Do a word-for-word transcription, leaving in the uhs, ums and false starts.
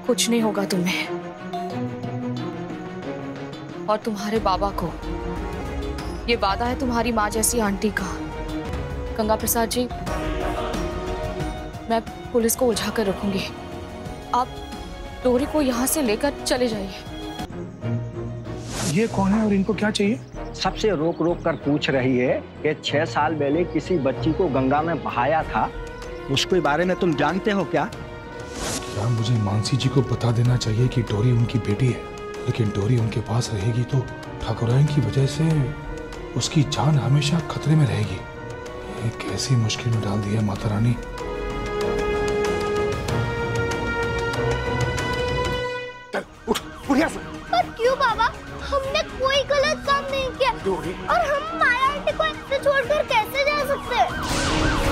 कुछ नहीं होगा तुम्हें और तुम्हारे बाबा को। ये वादा है तुम्हारी माँ जैसी आंटी का। गंगा प्रसाद जी, मैं पुलिस को उलझा कर रखूंगी। आप डोरी को यहाँ से लेकर चले जाइए। ये कौन है और इनको क्या चाहिए? सबसे रोक रोक कर पूछ रही है कि छह साल पहले किसी बच्ची को गंगा में बहाया था, उसके बारे में तुम जानते हो क्या? क्या मुझे मानसी जी को बता देना चाहिए कि डोरी उनकी बेटी है, लेकिन डोरी उनके पास रहेगी तो ठाकुराइन की वजह से उसकी जान हमेशा खतरे में रहेगी। ये कैसी मुश्किल में डाल दिया माता रानी। उठ, उठ यहाँ से। पर क्यों बाबा? हमने कोई गलत काम नहीं किया और हम माया आंटी को ऐसे छोड़कर कैसे जा सकते हैं?